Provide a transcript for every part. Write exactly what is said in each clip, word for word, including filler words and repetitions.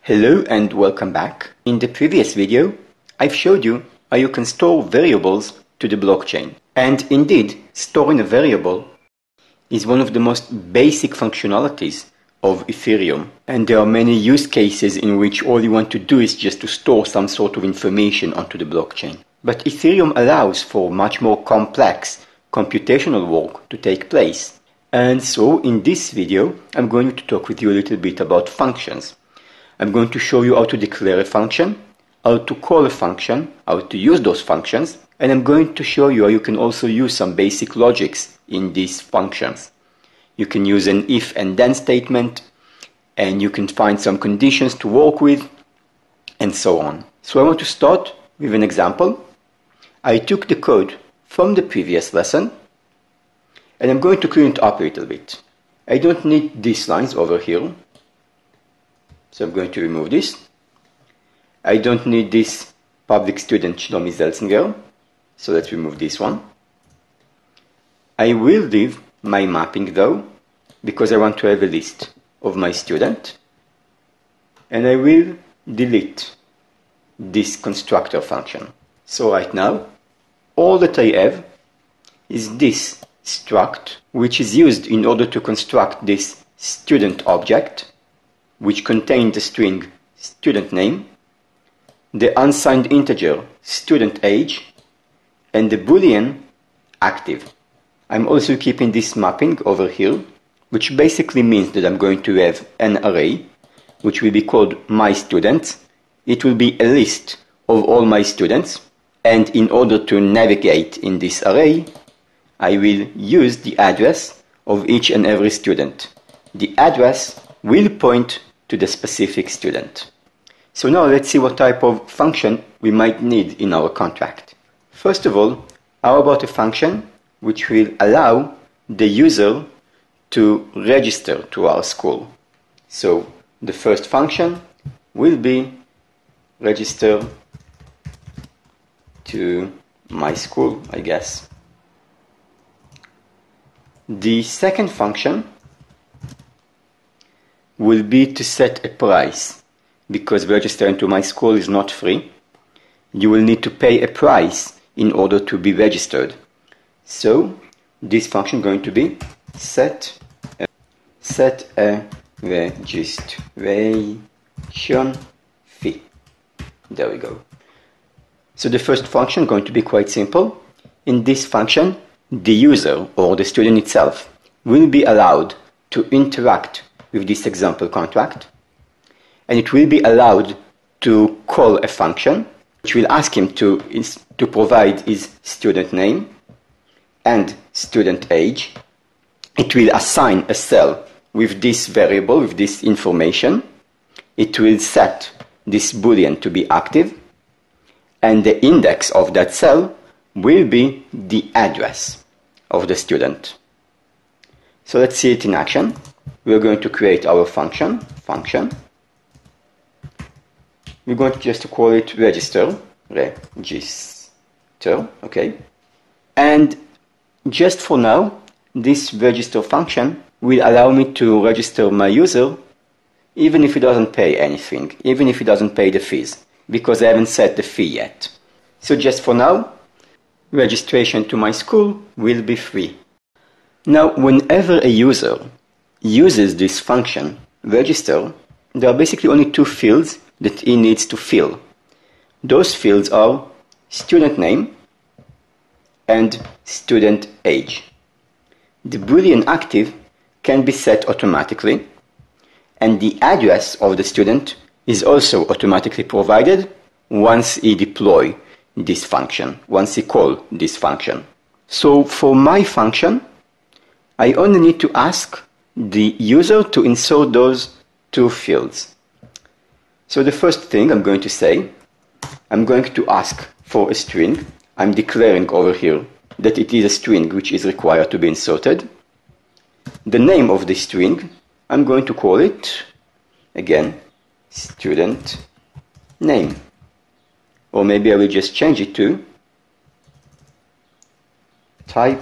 Hello and welcome back. In the previous video, I've showed you how you can store variables to the blockchain. And indeed, storing a variable is one of the most basic functionalities of Ethereum. And there are many use cases in which all you want to do is just to store some sort of information onto the blockchain. But Ethereum allows for much more complex computational work to take place. And so in this video, I'm going to talk with you a little bit about functions. I'm going to show you how to declare a function, how to call a function, how to use those functions, and I'm going to show you how you can also use some basic logics in these functions. You can use an if and then statement, and you can find some conditions to work with, and so on. So I want to start with an example. I took the code from the previous lesson, and I'm going to clean it up a little bit. I don't need these lines over here. So I'm going to remove this. I don't need this public student Shlomi Zeltzinger, so let's remove this one. I will leave my mapping though, because I want to have a list of my student, and I will delete this constructor function. So right now, all that I have is this struct, which is used in order to construct this student object, which contains the string student name, the unsigned integer student age, and the boolean active. I'm also keeping this mapping over here, which basically means that I'm going to have an array, which will be called my students. It will be a list of all my students, and in order to navigate in this array, I will use the address of each and every student. The address will point to the specific student. So now let's see what type of function we might need in our contract. First of all, how about a function which will allow the user to register to our school? So the first function will be register to my school, I guess. The second function will be to set a price, because registering to my school is not free. You will need to pay a price in order to be registered. So this function is going to be set a, set a registration fee. There we go. So the first function is going to be quite simple. In this function, the user or the student itself will be allowed to interact with this example contract, and it will be allowed to call a function which will ask him to, to provide his student name and student age. It will assign a cell with this variable, with this information. It will set this boolean to be active, and the index of that cell will be the address of the student. So let's see it in action. We're going to create our function, function. We're going to just call it register, register, okay. And just for now, this register function will allow me to register my user even if he doesn't pay anything, even if he doesn't pay the fees, because I haven't set the fee yet. So just for now, registration to my school will be free. Now, whenever a user uses this function, register, there are basically only two fields that he needs to fill. Those fields are student name and student age. The boolean active can be set automatically, and the address of the student is also automatically provided once he deploy this function, once he call this function. So for my function, I only need to ask the user to insert those two fields. So the first thing I'm going to say, I'm going to ask for a string. I'm declaring over here that it is a string which is required to be inserted. The name of the string, I'm going to call it, again, student name. Or maybe I will just change it to type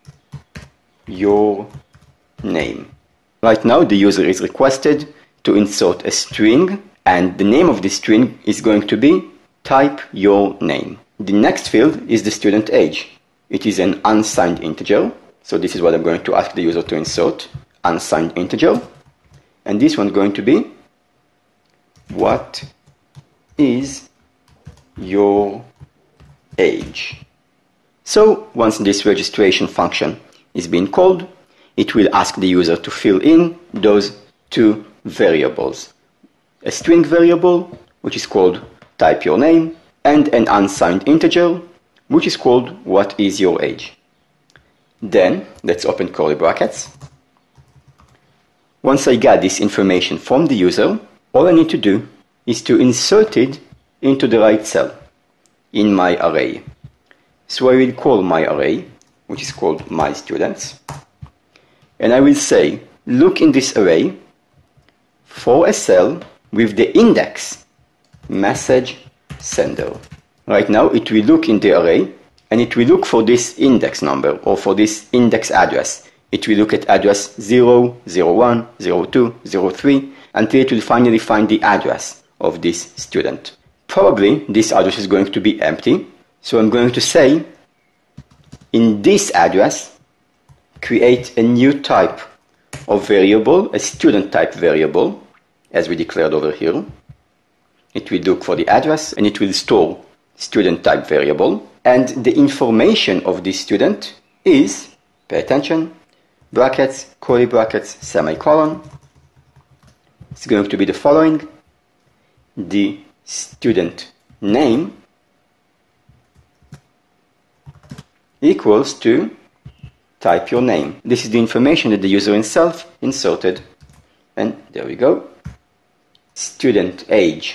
your name. Right now the user is requested to insert a string and the name of the string is going to be type your name. The next field is the student age. It is an unsigned integer, so this is what I'm going to ask the user to insert, unsigned integer, and this one's going to be what is your age. So once this registration function is being called, it will ask the user to fill in those two variables. A string variable, which is called type your name, and an unsigned integer, which is called what is your age. Then, let's open curly brackets. Once I got this information from the user, all I need to do is to insert it into the right cell in my array. So I will call my array, which is called my students, and I will say, look in this array for a cell with the index message sender. Right now it will look in the array and it will look for this index number or for this index address. It will look at address zero, zero one, zero two, zero three until it will finally find the address of this student. Probably this address is going to be empty, so I'm going to say in this address create a new type of variable, a student type variable, as we declared over here. It will look for the address and it will store student type variable, and the information of this student is, pay attention, brackets, curly brackets, semicolon. It's going to be the following: the student name equals to type your name. This is the information that the user himself inserted, and there we go. Student age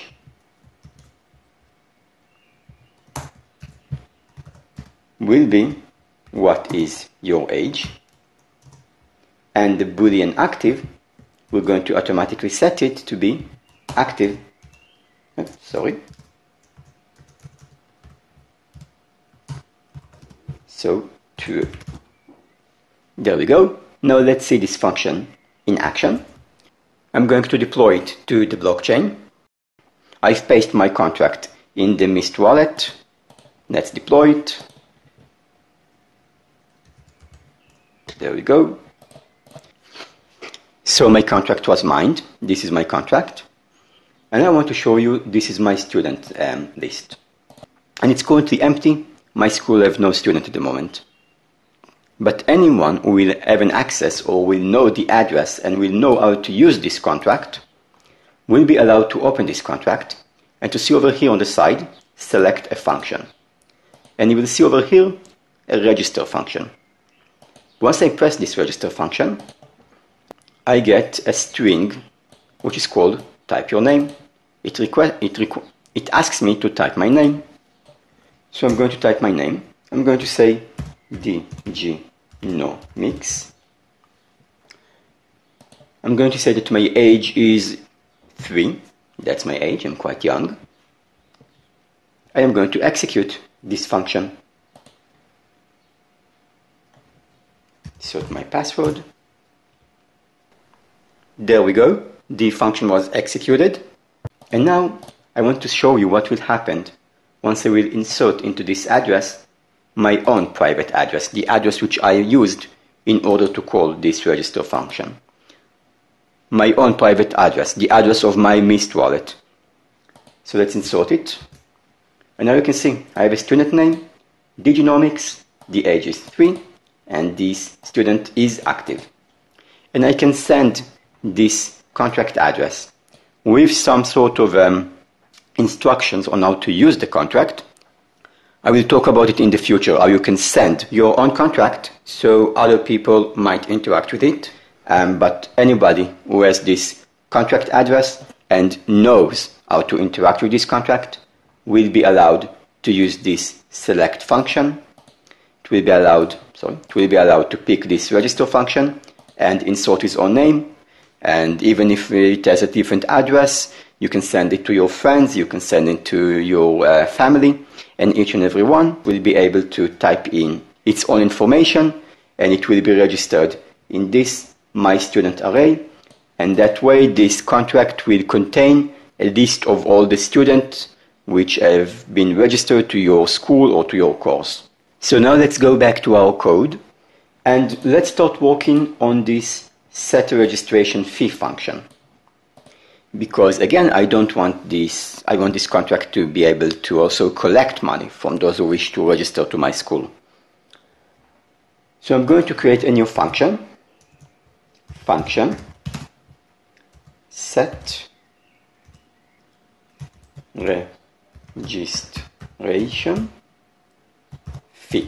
will be what is your age, and the boolean active, we're going to automatically set it to be active. Oh, sorry. So true. There we go. Now let's see this function in action. I'm going to deploy it to the blockchain. I've pasted my contract in the Mist wallet. Let's deploy it. There we go. So my contract was mined. This is my contract. And I want to show you, this is my student um, list. And it's currently empty. My school has no student at the moment. But anyone who will have an access or will know the address and will know how to use this contract will be allowed to open this contract and to see over here on the side, select a function. And you will see over here a register function. Once I press this register function, I get a string which is called type your name. It, request, it, requ it asks me to type my name. So I'm going to type my name. I'm going to say dgnomics. I'm going to say that my age is three. That's my age. I'm quite young. I am going to execute this function. Insert my password. There we go. The function was executed. And now I want to show you what will happen once I will insert into this address my own private address, the address which I used in order to call this register function. My own private address, the address of my Mist wallet. So let's insert it. And now you can see I have a student name, dgnomics, the age is three, and this student is active. And I can send this contract address with some sort of um, instructions on how to use the contract. I will talk about it in the future, how you can send your own contract so other people might interact with it. Um, but anybody who has this contract address and knows how to interact with this contract will be allowed to use this select function. It will be allowed, sorry, it will be allowed to pick this register function and insert his own name. And even if it has a different address, you can send it to your friends, you can send it to your uh, family, and each and every one will be able to type in its own information, and it will be registered in this My Student array. And that way this contract will contain a list of all the students which have been registered to your school or to your course. So now let's go back to our code and let's start working on this set registration fee function. Because again, I don't want this, I want this contract to be able to also collect money from those who wish to register to my school. So I'm going to create a new function, function set registration fee.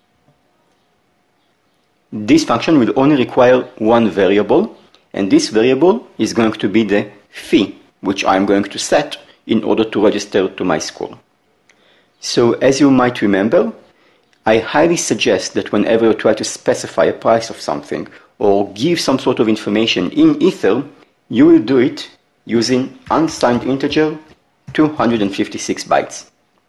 This function will only require one variable, and this variable is going to be the fee, which I'm going to set in order to register to my school. So as you might remember, I highly suggest that whenever you try to specify a price of something or give some sort of information in Ether, you will do it using unsigned integer two hundred fifty-six bytes.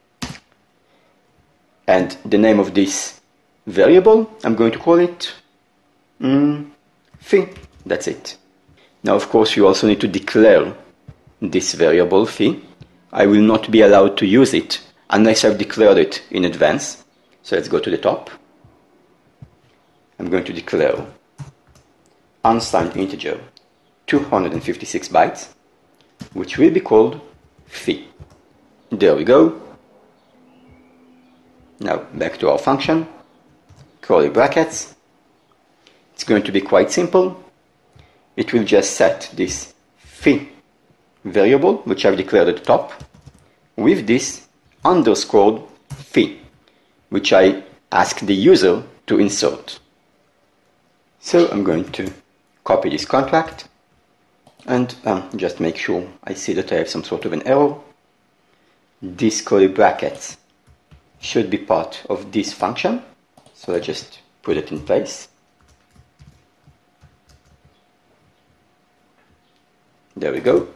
And the name of this variable, I'm going to call it mm, fee. That's it. Now, of course, you also need to declare this variable fee. I will not be allowed to use it unless I've declared it in advance. So let's go to the top. I'm going to declare unsigned integer two hundred fifty-six bytes, which will be called fee. There we go. Now back to our function, curly brackets. It's going to be quite simple. It will just set this fee variable, which I've declared at the top, with this underscored fee, which I ask the user to insert. So I'm going to copy this contract and um, just make sure I see that I have some sort of an error. These curly brackets should be part of this function, so I just put it in place. There we go.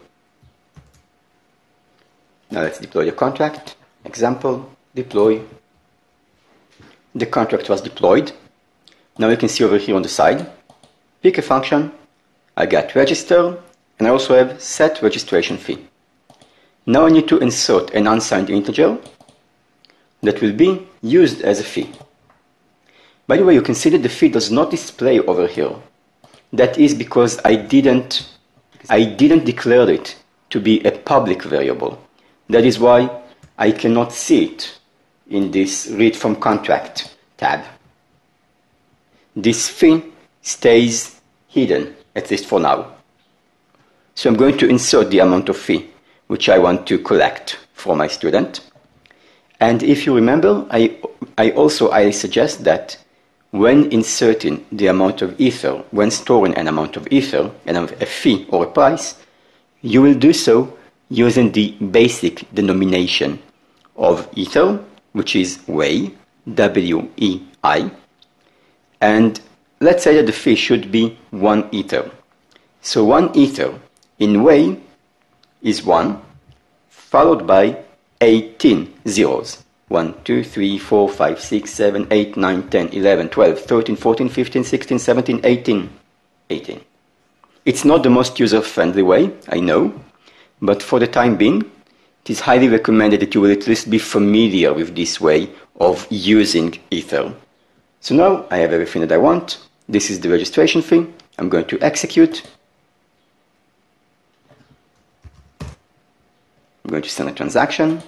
Now let's deploy the contract. Example, deploy. The contract was deployed. Now you can see over here on the side, pick a function. I got register, and I also have set registration fee. Now I need to insert an unsigned integer that will be used as a fee. By the way, you can see that the fee does not display over here. That is because I didn't, I didn't declare it to be a public variable. That is why I cannot see it in this read from contract tab. This fee stays hidden, at least for now. So I'm going to insert the amount of fee which I want to collect from my student. And if you remember, I, I also I suggest that when inserting the amount of Ether, when storing an amount of Ether, and a fee or a price, you will do so using the basic denomination of Ether, which is Wei, W E I. And let's say that the fee should be one Ether. So one Ether in Wei is one, followed by eighteen zeros. one, two, three, four, five, six, seven, eight, nine, ten, eleven, twelve, thirteen, fourteen, fifteen, sixteen, seventeen, eighteen. eighteen. It's not the most user-friendly way, I know, but for the time being, it is highly recommended that you will at least be familiar with this way of using Ether. So now I have everything that I want. This is the registration fee. I'm going to execute. I'm going to send a transaction.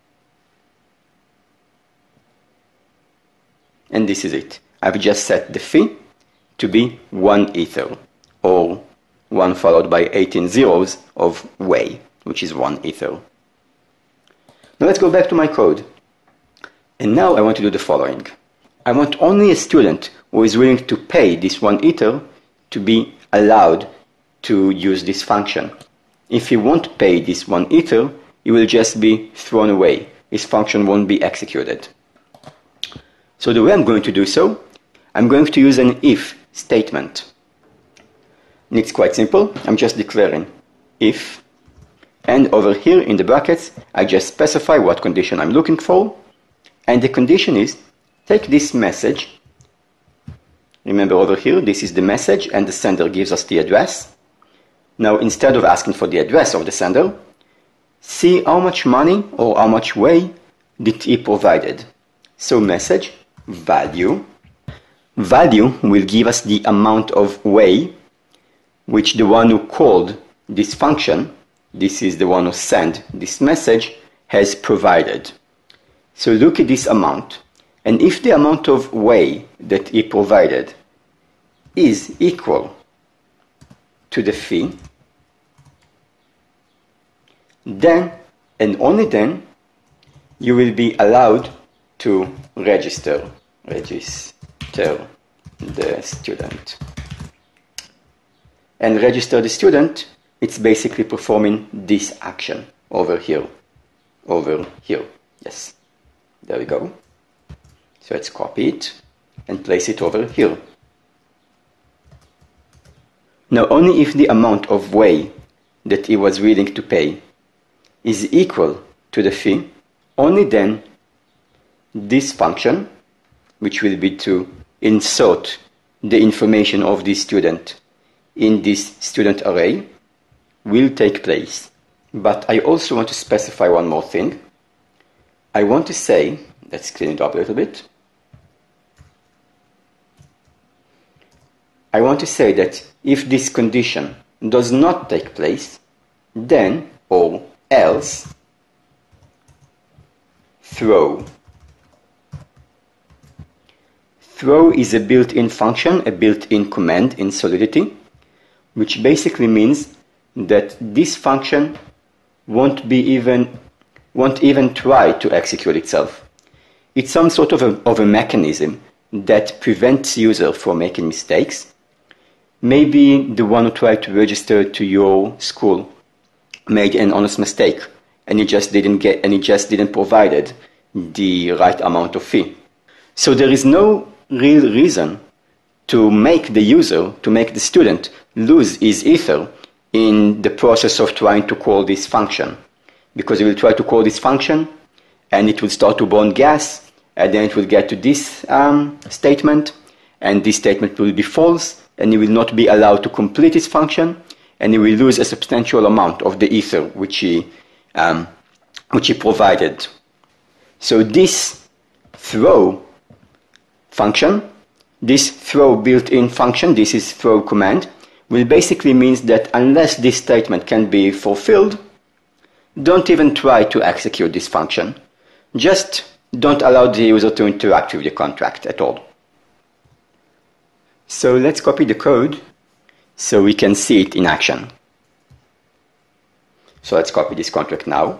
And this is it. I've just set the fee to be one Ether, or one followed by eighteen zeros of Wei, which is one Ether. Now let's go back to my code. And now I want to do the following. I want only a student who is willing to pay this one Ether to be allowed to use this function. If he won't pay this one Ether, he will just be thrown away. His function won't be executed. So the way I'm going to do so, I'm going to use an if statement. And it's quite simple. I'm just declaring if, and over here in the brackets, I just specify what condition I'm looking for, and the condition is take this message. Remember over here, this is the message, and the sender gives us the address. Now, instead of asking for the address of the sender, see how much money or how much whey did he provided. So message value. Value will give us the amount of whey which the one who called this function, this is the one who sent this message, has provided. So look at this amount, and if the amount of whey that he provided is equal to the fee, then and only then you will be allowed to register register the student. And register the student, it's basically performing this action over here, over here. Yes, there we go. So let's copy it and place it over here. Now only if the amount of whey that he was willing to pay is equal to the fee, only then this function, which will be to insert the information of this student in this student array, will take place. But I also want to specify one more thing. I want to say, let's clean it up a little bit. I want to say that if this condition does not take place, then or else throw. Throw is a built-in function, a built-in command in Solidity, which basically means that this function won't be even won't even try to execute itself. It's some sort of a, of a mechanism that prevents user from making mistakes. Maybe the one who tried to register to your school made an honest mistake, and he just didn't get and he just didn't provided the right amount of fee. So there is no real reason to make the user, to make the student lose his ether in the process of trying to call this function, because he will try to call this function and it will start to burn gas, and then it will get to this um, statement, and this statement will be false, and he will not be allowed to complete his function, and he will lose a substantial amount of the ether which he um, which he provided. So this throw function, this throw built-in function, this is throw command, will basically means that unless this statement can be fulfilled, don't even try to execute this function. Just don't allow the user to interact with the contract at all. So let's copy the code so we can see it in action. So let's copy this contract now.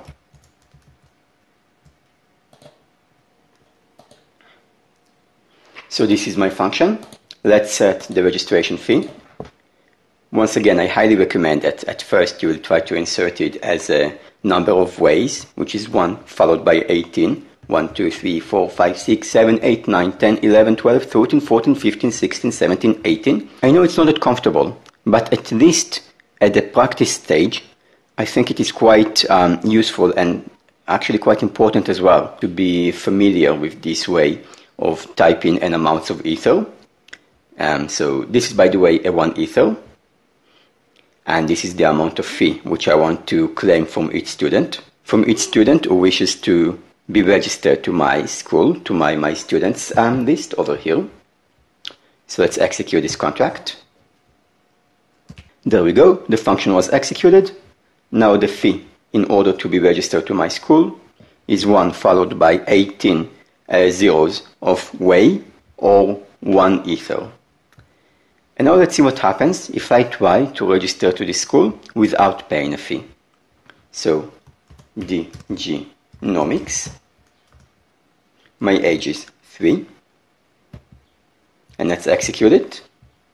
So this is my function. Let's set the registration fee. Once again, I highly recommend that at first you will try to insert it as a number of ways, which is one followed by eighteen. one, two, three, four, five, six, seven, eight, nine, ten, eleven, twelve, thirteen, fourteen, fifteen, sixteen, seventeen, eighteen. I know it's not that comfortable, but at least at the practice stage, I think it is quite um, useful and actually quite important as well to be familiar with this way of typing in amounts of ether. Um, so this is, by the way, a one ether. And this is the amount of fee which I want to claim from each student. From each student who wishes to be registered to my school, to my, my students um, list over here. So let's execute this contract. There we go, the function was executed. Now the fee in order to be registered to my school is one followed by eighteen uh, zeros of whey or one ether. And now let's see what happens if I try to register to this school without paying a fee. So dgnomics, my age is three, and let's execute it.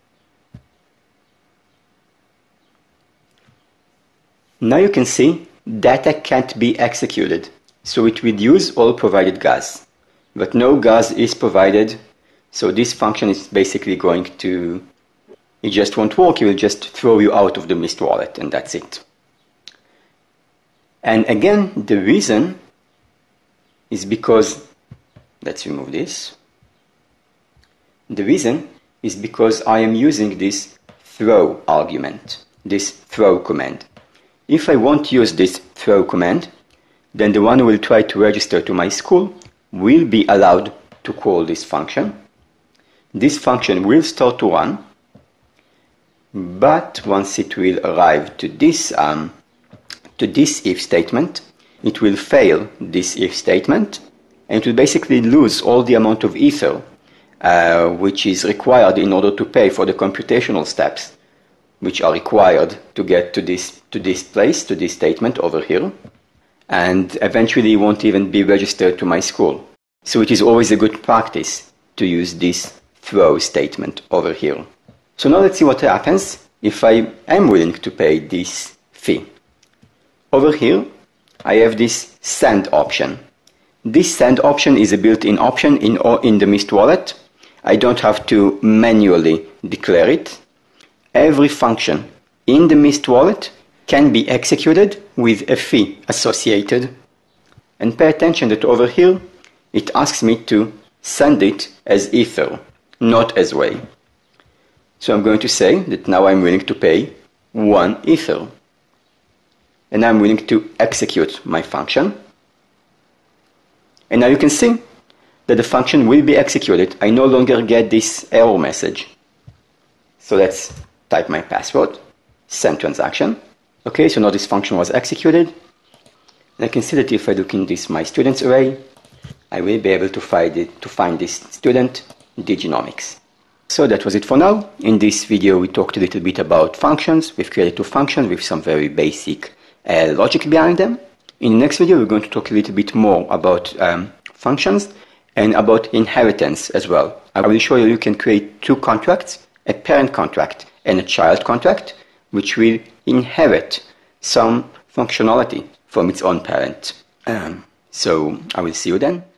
Now you can see data can't be executed, so it will use all provided gas, but no gas is provided, so this function is basically going to, it just won't work. It will just throw you out of the Mist wallet, and that's it. And again, the reason is because, let's remove this. The reason is because I am using this throw argument, this throw command. If I won't use this throw command, then the one who will try to register to my school will be allowed to call this function. This function will start to run, but once it will arrive to this, um, to this if statement, it will fail this if statement, and it will basically lose all the amount of ether uh, which is required in order to pay for the computational steps which are required to get to this, to this place, to this statement over here, and eventually won't even be registered to my school. So it is always a good practice to use this throw statement over here. So now let's see what happens if I am willing to pay this fee. Over here, I have this send option. This send option is a built-in option in, in the Mist wallet. I don't have to manually declare it. Every function in the Mist wallet can be executed with a fee associated. And pay attention that over here, it asks me to send it as ether, not as whey. So I'm going to say that now I'm willing to pay one ether. And I'm willing to execute my function. And now you can see that the function will be executed. I no longer get this error message. So let's type my password, send transaction. Okay, so now this function was executed. And I can see that if I look in this my students array, I will be able to find it, to find this student, Diginomics. So that was it for now. In this video we talked a little bit about functions. We've created two functions with some very basic uh, logic behind them. In the next video we're going to talk a little bit more about um, functions and about inheritance as well. I will show you you can create two contracts, a parent contract and a child contract, which will inherit some functionality from its own parent. Um, so I will see you then.